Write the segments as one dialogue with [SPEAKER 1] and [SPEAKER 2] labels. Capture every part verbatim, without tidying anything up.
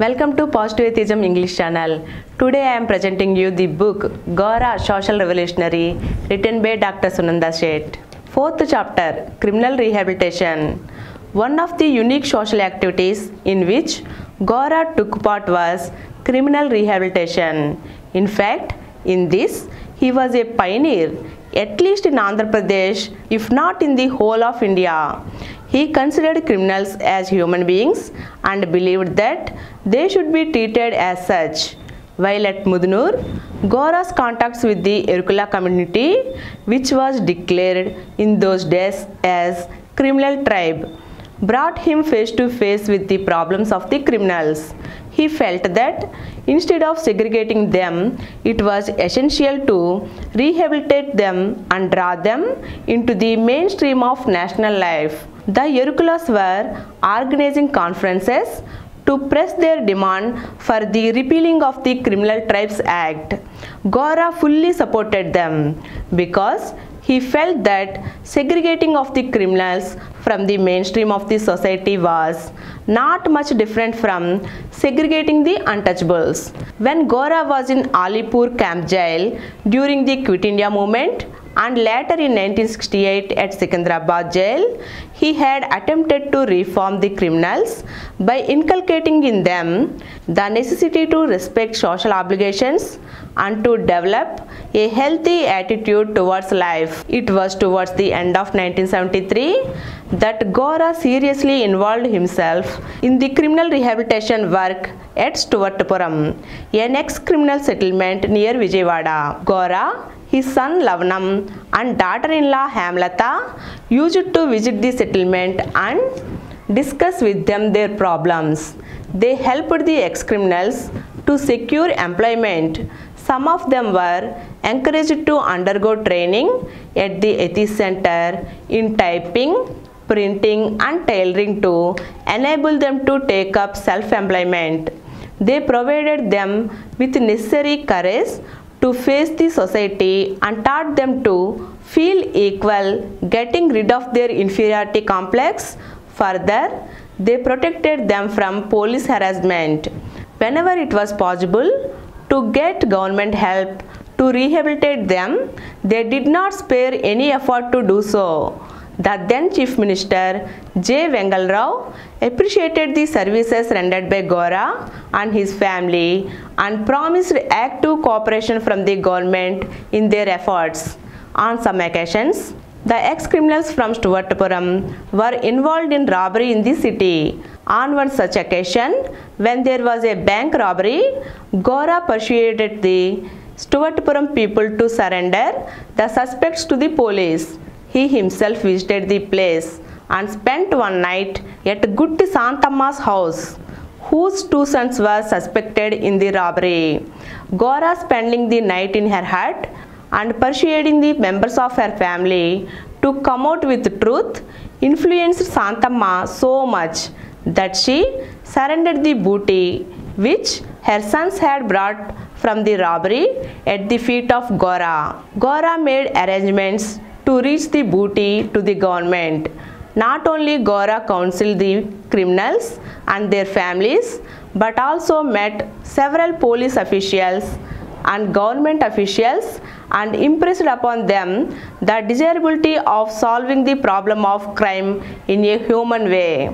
[SPEAKER 1] Welcome to Positive Atheism English channel. Today I am presenting you the book Gora Social Revolutionary written by Doctor Sunanda Sheth. Fourth chapter, Criminal Rehabilitation. One of the unique social activities in which Gora took part was criminal rehabilitation. In fact, in this, he was a pioneer, at least in Andhra Pradesh, if not in the whole of India. He considered criminals as human beings and believed that they should be treated as such. While at Mudnur, Gora's contacts with the Erkula community, which was declared in those days as criminal tribe, brought him face to face with the problems of the criminals. He felt that instead of segregating them, it was essential to rehabilitate them and draw them into the mainstream of national life. The Erkulas were organizing conferences to press their demand for the repealing of the Criminal Tribes Act. Gora fully supported them because he felt that segregating of the criminals from the mainstream of the society was not much different from segregating the untouchables. When Gora was in Alipur camp jail during the Quit India movement and later in nineteen sixty-eight at Secunderabad jail, he had attempted to reform the criminals by inculcating in them the necessity to respect social obligations and to develop a healthy attitude towards life. It was towards the end of nineteen seventy-three that Gora seriously involved himself in the criminal rehabilitation work at Stuvartapuram, an ex-criminal settlement near Vijayawada. Gora, his son Lavanam and daughter-in-law Hemlata used to visit the settlement and discuss with them their problems. They helped the ex-criminals to secure employment. Some of them were encouraged to undergo training at the Atheist Center in typing, printing and tailoring to enable them to take up self-employment. They provided them with necessary courage to face the society and taught them to feel equal, getting rid of their inferiority complex. Further, they protected them from police harassment. Whenever it was possible to get government help to rehabilitate them, they did not spare any effort to do so. The then Chief Minister J. Vengal Rao appreciated the services rendered by Gora and his family and promised active cooperation from the government in their efforts. On some occasions, the ex-criminals from Stuvartapuram were involved in robbery in the city. On one such occasion, when there was a bank robbery, Gora persuaded the Stuvartapuram people to surrender the suspects to the police. He himself visited the place and spent one night at Gutti Santamma's house, whose two sons were suspected in the robbery. Gora, spending the night in her hut and persuading the members of her family to come out with truth, influenced Santamma so much that she surrendered the booty which her sons had brought from the robbery at the feet of Gora. Gora made arrangements to reach the booty to the government. Not only Gora counseled the criminals and their families, but also met several police officials and government officials and impressed upon them the desirability of solving the problem of crime in a human way.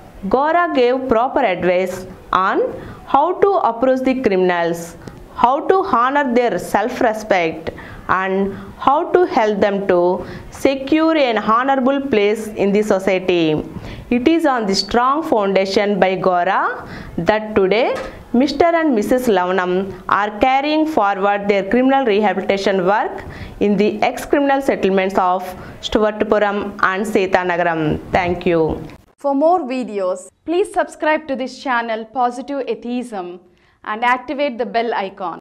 [SPEAKER 1] Gora gave proper advice on how to approach the criminals, how to honor their self-respect, and how to help them to secure an honorable place in the society. It is on the strong foundation by Gora that today Mister and Missus Lavanam are carrying forward their criminal rehabilitation work in the ex-criminal settlements of Stuvartapuram and Setanagaram. Thank you.
[SPEAKER 2] For more videos, please subscribe to this channel Positive Atheism and activate the bell icon.